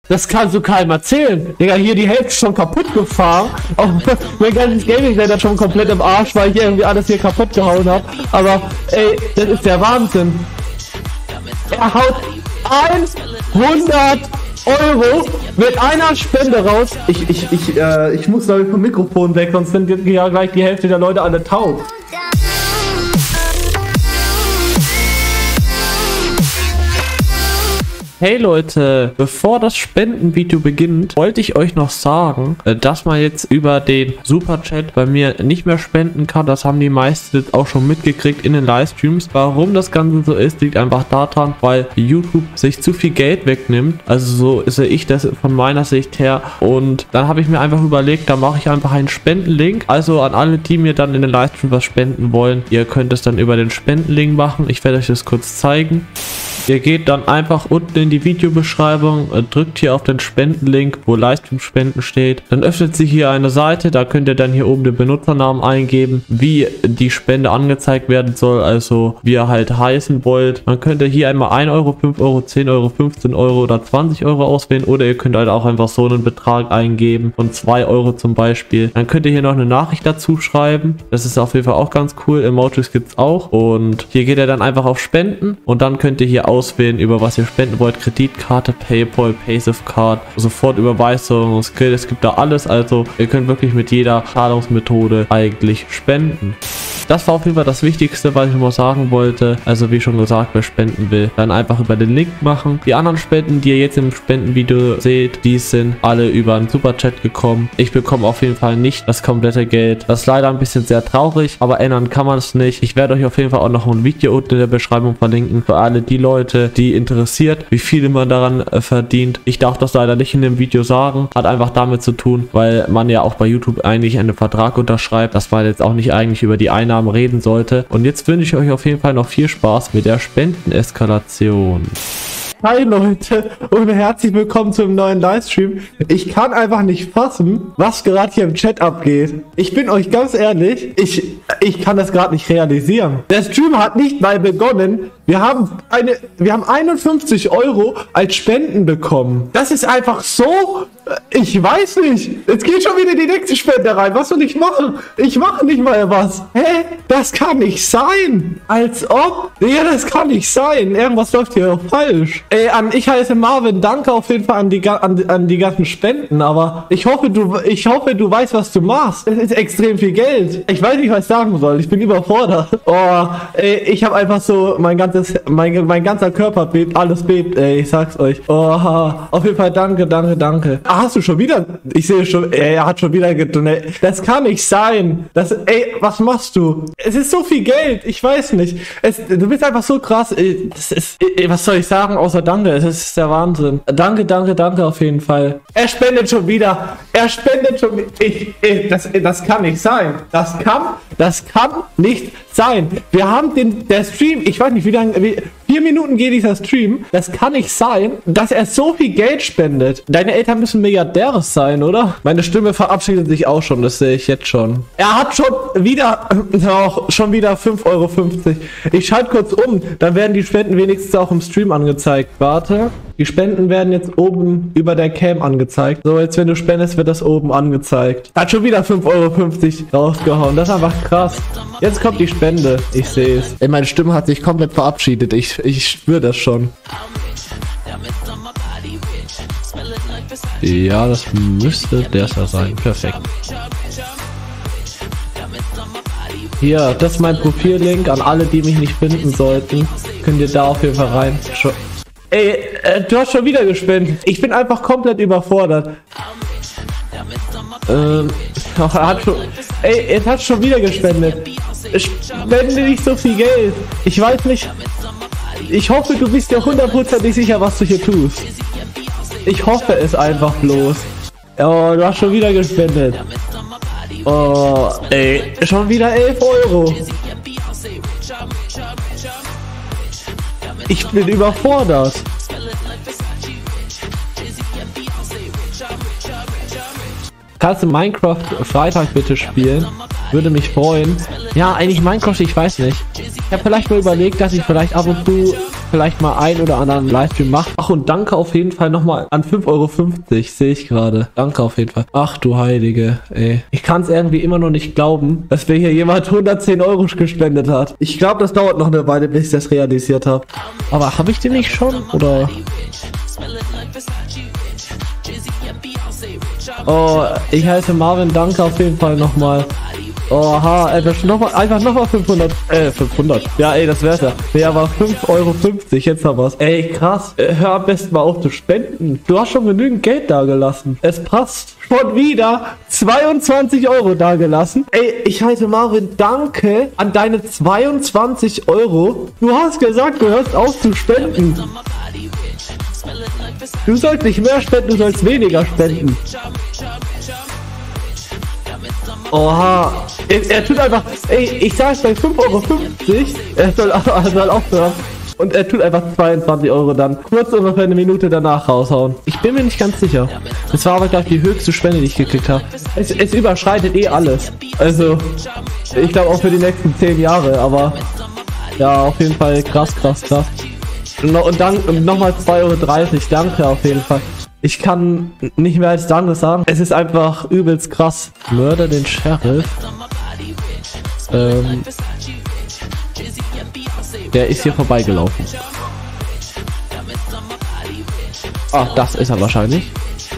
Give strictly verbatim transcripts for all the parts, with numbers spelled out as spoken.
Das kannst du keinem erzählen. Digga, hier die Hälfte schon kaputt gefahren. Auch mein ganzes Gaming-Setup schon komplett im Arsch, weil ich irgendwie alles hier kaputt gehauen habe. Aber, ey, das ist der Wahnsinn. Er haut hundert Euro mit einer Spende raus. Ich, ich, ich, äh, ich muss glaube ich vom Mikrofon weg, sonst sind ja gleich die Hälfte der Leute alle taub. Hey Leute, bevor das Spendenvideo beginnt, wollte ich euch noch sagen, dass man jetzt über den Superchat bei mir nicht mehr spenden kann. Das haben die meisten auch schon mitgekriegt in den Livestreams. Warum das Ganze so ist, liegt einfach daran, weil YouTube sich zu viel Geld wegnimmt. Also so sehe ich das von meiner Sicht her. Und dann habe ich mir einfach überlegt, da mache ich einfach einen Spendenlink. Also an alle, die mir dann in den Livestream was spenden wollen, ihr könnt es dann über den Spendenlink machen. Ich werde euch das kurz zeigen. Ihr geht dann einfach unten in die Videobeschreibung, drückt hier auf den Spendenlink, wo Livestream-Spenden steht. Dann öffnet sich hier eine Seite, da könnt ihr dann hier oben den Benutzernamen eingeben, wie die Spende angezeigt werden soll, also wie ihr halt heißen wollt. Man könnte hier einmal ein Euro, fünf Euro, zehn Euro, fünfzehn Euro oder zwanzig Euro auswählen oder ihr könnt halt auch einfach so einen Betrag eingeben von zwei Euro zum Beispiel. Dann könnt ihr hier noch eine Nachricht dazu schreiben. Das ist auf jeden Fall auch ganz cool. Emojis gibt es auch. Und hier geht ihr dann einfach auf Spenden und dann könnt ihr hier aus auswählen, über was ihr spenden wollt. Kreditkarte, PayPal, Paysafecard, Sofortüberweisung, Skill, es gibt da alles. Also ihr könnt wirklich mit jeder Zahlungsmethode eigentlich spenden. Das war auf jeden Fall das Wichtigste, was ich noch sagen wollte. Also wie schon gesagt, wer spenden will, dann einfach über den Link machen. Die anderen Spenden, die ihr jetzt im Spendenvideo seht, die sind alle über einen Superchat gekommen. Ich bekomme auf jeden Fall nicht das komplette Geld. Das ist leider ein bisschen sehr traurig, aber ändern kann man es nicht. Ich werde euch auf jeden Fall auch noch ein Video unten in der Beschreibung verlinken für alle die Leute, die interessiert, wie viel man daran äh, verdient. Ich darf das leider nicht in dem Video sagen. Hat einfach damit zu tun, weil man ja auch bei YouTube eigentlich einen Vertrag unterschreibt, dass man jetzt auch nicht eigentlich über die Einnahmen reden sollte. Und jetzt wünsche ich euch auf jeden Fall noch viel Spaß mit der Spendeneskalation. Hi Leute und herzlich willkommen zum neuen Livestream. Ich kann einfach nicht fassen, was gerade hier im Chat abgeht. Ich bin euch ganz ehrlich, ich, ich kann das gerade nicht realisieren. Der Stream hat nicht mal begonnen. Wir haben eine, wir haben einundfünfzig Euro als Spenden bekommen. Das ist einfach so, ich weiß nicht. Jetzt geht schon wieder die nächste Spende rein. Was soll ich machen? Ich mache nicht mal was. Hä? Das kann nicht sein. Als ob. Ja, das kann nicht sein. Irgendwas läuft hier falsch. Ey, an, ich heiße Marvin. Danke auf jeden Fall an die, an, an die ganzen Spenden. Aber ich hoffe, du, ich hoffe, du weißt, was du machst. Es ist extrem viel Geld. Ich weiß nicht, was ich sagen soll. Ich bin überfordert. Oh, ey, ich habe einfach so mein ganzes, mein, mein ganzer Körper bebt, alles bebt, ey. Ich sag's euch. Oh, auf jeden Fall danke, danke, danke. Ah, hast du schon wieder? Ich sehe schon, ey, er hat schon wieder getunnelt. Das kann nicht sein. Das, ey, was machst du? Es ist so viel Geld. Ich weiß nicht. Es, du bist einfach so krass. Ey, das ist, ey, was soll ich sagen, außer danke. Es ist der Wahnsinn. Danke, danke, danke auf jeden Fall. Er spendet schon wieder. Er spendet schon wieder. Ich, ich, das, das kann nicht sein. Das kann, das kann nicht sein. Wir haben den, der Stream, ich weiß nicht, wie lange, wie, vier Minuten geht dieser Stream. Das kann nicht sein, dass er so viel Geld spendet. Deine Eltern müssen Milliardäre sein, oder? Meine Stimme verabschiedet sich auch schon, das sehe ich jetzt schon. Er hat schon wieder, auch schon wieder fünf Euro fünfzig. Ich schalte kurz um, dann werden die Spenden wenigstens auch im Stream angezeigt. Warte. Die Spenden werden jetzt oben über der Cam angezeigt. So, jetzt wenn du spendest, wird das oben angezeigt. Hat schon wieder fünf Euro fünfzig rausgehauen. Das ist einfach krass. Jetzt kommt die Spende. Ich sehe es. Ey, meine Stimme hat sich komplett verabschiedet. Ich, ich spüre das schon. Ja, das müsste der sein. Perfekt. Hier, das ist mein Profillink. An alle, die mich nicht finden sollten, könnt ihr da auf jeden Fall rein. Schon. Ey, äh, du hast schon wieder gespendet. Ich bin einfach komplett überfordert. Ähm, ach, er hat schon... Ey, er hat schon wieder gespendet. Spende nicht so viel Geld. Ich weiß nicht... Ich hoffe, du bist dir hundertprozentig sicher, was du hier tust. Ich hoffe es einfach bloß. Oh, du hast schon wieder gespendet. Oh, ey, schon wieder elf Euro. Ich bin überfordert. Kannst du Minecraft Freitag bitte spielen? Würde mich freuen. Ja, eigentlich Minecraft, ich weiß nicht. Ich habe vielleicht mal überlegt, dass ich vielleicht ab und zu vielleicht mal ein oder anderen Livestream mache. Ach, und danke auf jeden Fall nochmal an fünf Euro fünfzig, sehe ich gerade. Danke auf jeden Fall. Ach du Heilige, ey. Ich kann es irgendwie immer noch nicht glauben, dass mir hier jemand hundertzehn Euro gespendet hat. Ich glaube, das dauert noch eine Weile, bis ich das realisiert habe. Aber habe ich den nicht schon? Oder? Oh, ich heiße Marvin, danke auf jeden Fall nochmal. Oha, einfach nochmal, einfach nochmal fünfhundert, äh, fünfhundert. Ja, ey, das wär's ja. Nee, aber fünf Euro fünfzig, jetzt haben wir's. Ey, krass. Äh, hör am besten mal auf zu spenden. Du hast schon genügend Geld dagelassen. Es passt. Schon wieder zweiundzwanzig Euro dagelassen. Ey, ich heiße Marvin, danke an deine zweiundzwanzig Euro. Du hast gesagt, du hörst auf zu spenden. Du sollst nicht mehr spenden, du sollst weniger spenden. Oha, er, er tut einfach, ey, ich sag's bei fünf Euro fünfzig, er soll, er soll aufhören. Und er tut einfach zweiundzwanzig Euro dann kurz ungefähr eine Minute danach raushauen. Ich bin mir nicht ganz sicher. Das war aber, glaube ich, die höchste Spende, die ich gekriegt habe. Es, es überschreitet eh alles. Also, ich glaube auch für die nächsten zehn Jahre, aber ja, auf jeden Fall krass, krass, krass. Und dann nochmal zwei Euro dreißig, danke auf jeden Fall. Ich kann nicht mehr als Danke sagen. Es ist einfach übelst krass. Mörder den Sheriff. Ähm, der ist hier vorbeigelaufen. Ach, das ist er wahrscheinlich.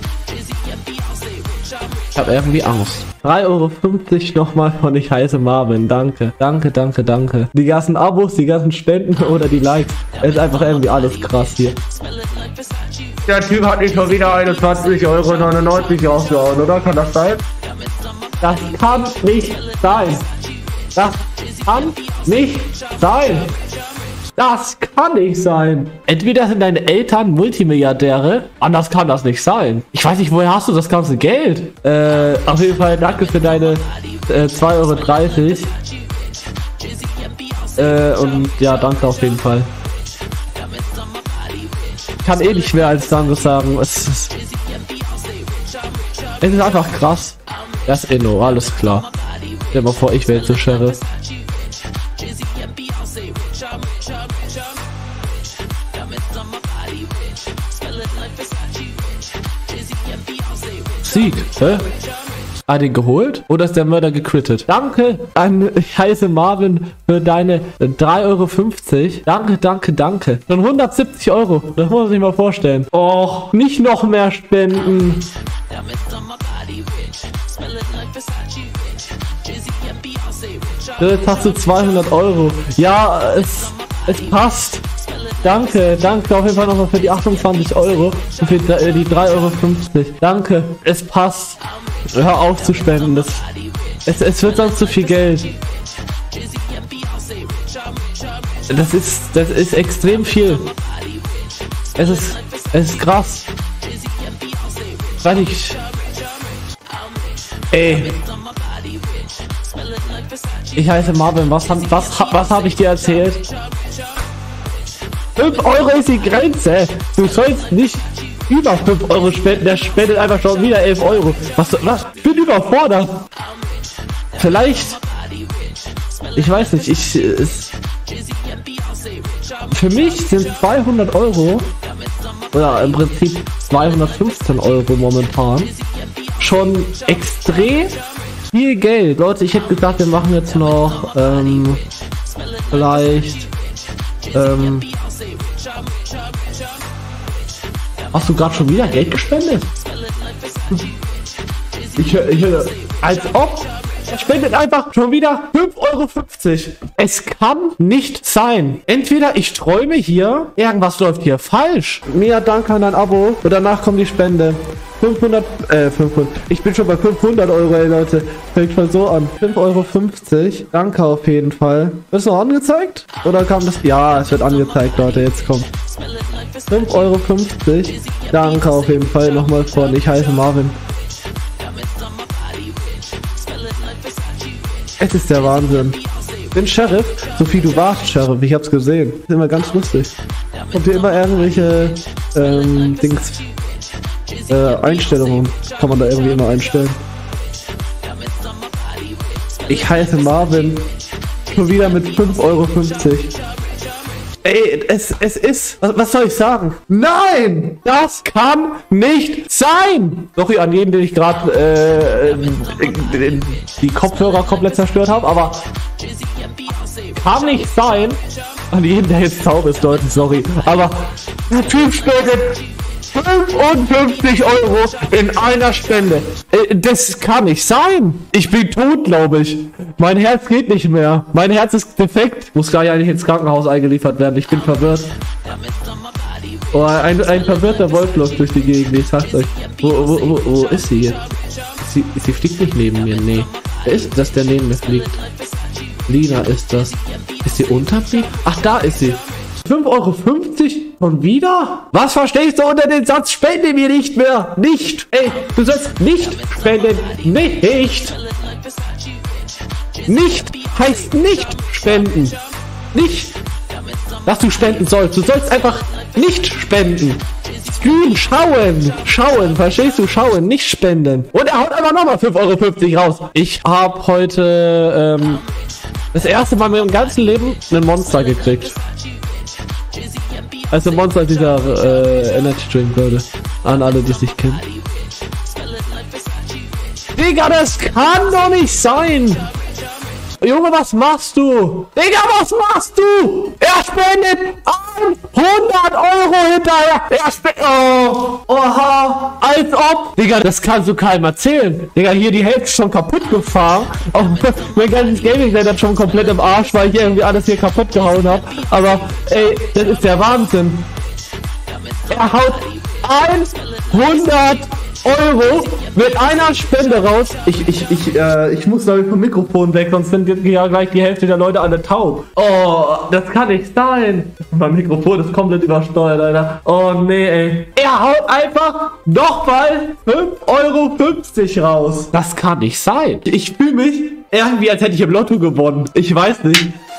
Ich habe irgendwie Angst. drei Euro fünfzig nochmal von Ich heiße Marvin. Danke. Danke, danke, danke. Die ganzen Abos, die ganzen Spenden oder die Likes. Es ist einfach irgendwie alles krass hier. Der Typ hat nicht schon wieder einundzwanzig Euro neunundneunzig rausgehauen, oder? Kann das sein? Das kann nicht sein. Das kann nicht sein. Das kann nicht sein. Entweder sind deine Eltern Multimilliardäre, anders kann das nicht sein. Ich weiß nicht, woher hast du das ganze Geld? Äh, auf jeden Fall danke für deine äh, zwei Euro dreißig. Äh, und ja, danke auf jeden Fall. Ich kann eh nicht mehr als Danke sagen. Es ist, es ist einfach krass. Das ist Inno, alles klar. Stell dir mal vor, ich wäre jetzt so Sheriff. Sieg, hä? Hat ihn geholt? Oder ist der Mörder gecrittet? Danke an Ich heiße Marvin für deine drei Euro fünfzig. Danke, danke, danke. Schon hundertsiebzig Euro. Das muss man sich mal vorstellen. Och, nicht noch mehr spenden. Jetzt hast du zweihundert Euro. Ja, es, es passt. Danke, danke auf jeden Fall nochmal für die achtundzwanzig Euro und für die drei Euro fünfzig. Danke, es passt. Hör auf zu spenden, das, es, es wird sonst zu viel Geld. Das ist, das ist extrem viel. Es ist, es ist krass. Weiß ich. Ey. Ich heiße Marvin, was, was, was habe ich dir erzählt? fünf Euro ist die Grenze. Du sollst nicht über fünf Euro spenden. Der spendet einfach schon wieder elf Euro. Was? Was? Ich bin überfordert. Vielleicht. Ich weiß nicht. Ich. Es, für mich sind zweihundert Euro. Oder im Prinzip zweihundertfünfzehn Euro momentan. Schon extrem viel Geld. Leute, ich hätte gesagt, wir machen jetzt noch. Ähm, vielleicht. Ähm, Hast du gerade schon wieder Geld gespendet? Ich höre, ich höre, als ob. Er spendet einfach schon wieder fünf Euro fünfzig. Es kann nicht sein. Entweder ich träume hier, irgendwas läuft hier falsch. Mia, danke an dein Abo. Und danach kommt die Spende. fünfhundert, äh, fünfhundert. Ich bin schon bei fünfhundert Euro, ey Leute. Fängt schon so an. fünf Euro fünfzig. Danke auf jeden Fall. Wird es noch angezeigt? Oder kam das? Ja, es wird angezeigt, Leute. Jetzt kommt. fünf Euro fünfzig. Danke auf jeden Fall nochmal von Ich heiße Marvin. Es ist der Wahnsinn. Ich bin Sheriff. Sophie, du warst Sheriff. Ich hab's gesehen. Das ist immer ganz lustig. Kommt hier immer irgendwelche ähm, Dings. Äh, Einstellungen. Kann man da irgendwie immer einstellen. Ich heiße Marvin. Schon wieder mit fünf Euro fünfzig. ey, es, es ist, was, was soll ich sagen? Nein, das kann nicht sein. Sorry an jeden, den ich gerade äh, die Kopfhörer komplett zerstört habe, aber kann nicht sein. An jeden, der jetzt taub ist, Leute, sorry. Aber der Typ spendet fünfundfünfzig Euro in einer Spende. Äh, das kann nicht sein. Ich bin tot, glaube ich. Mein Herz geht nicht mehr. Mein Herz ist defekt. Muss gar nicht ins Krankenhaus eingeliefert werden. Ich bin verwirrt. Oh, ein, ein verwirrter Wolf läuft durch die Gegend. Ich sag's euch. Wo, wo, wo, wo ist sie jetzt? Sie, sie fliegt nicht neben mir. Nee. Wer ist das, der neben mir fliegt? Lina ist das. Ist sie unter mir? Ach, da ist sie. fünf Euro fünfzig? Und wieder? Was verstehst du unter den Satz, spende mir nicht mehr? Nicht! Ey, du sollst nicht spenden. Nicht! Nicht heißt nicht spenden. Nicht, dass du spenden sollst. Du sollst einfach nicht spenden. Stream, schauen. Schauen, verstehst du? Schauen, nicht spenden. Und er haut einfach nochmal fünf Euro fünfzig raus. Ich habe heute ähm, das erste Mal in meinem ganzen Leben einen Monster gekriegt. Also Monster dieser äh, Energy Drink, Leute. An alle, die es nicht kennen. Digga, das kann doch nicht sein! Junge, was machst du? Digga, was machst du? Er spendet hundert Euro hinterher. Er spendet... Oh, oha, als ob. Digga, das kannst du keinem erzählen. Digga, hier die Hälfte schon kaputt gefahren. Oh, mein ganzes Gaming hat schon komplett im Arsch, weil ich irgendwie alles hier kaputt gehauen habe. Aber, ey, das ist der Wahnsinn. Er haut hundert Euro mit einer Spende raus. Ich, ich, ich, äh, ich muss glaube ich vom Mikrofon weg, sonst sind ja gleich die Hälfte der Leute alle taub. Oh, das kann nicht sein. Mein Mikrofon ist komplett übersteuert, Alter. Oh, nee, ey. Er haut einfach nochmal fünf Euro fünfzig raus. Das kann nicht sein. Ich fühle mich irgendwie, als hätte ich im Lotto gewonnen. Ich weiß nicht.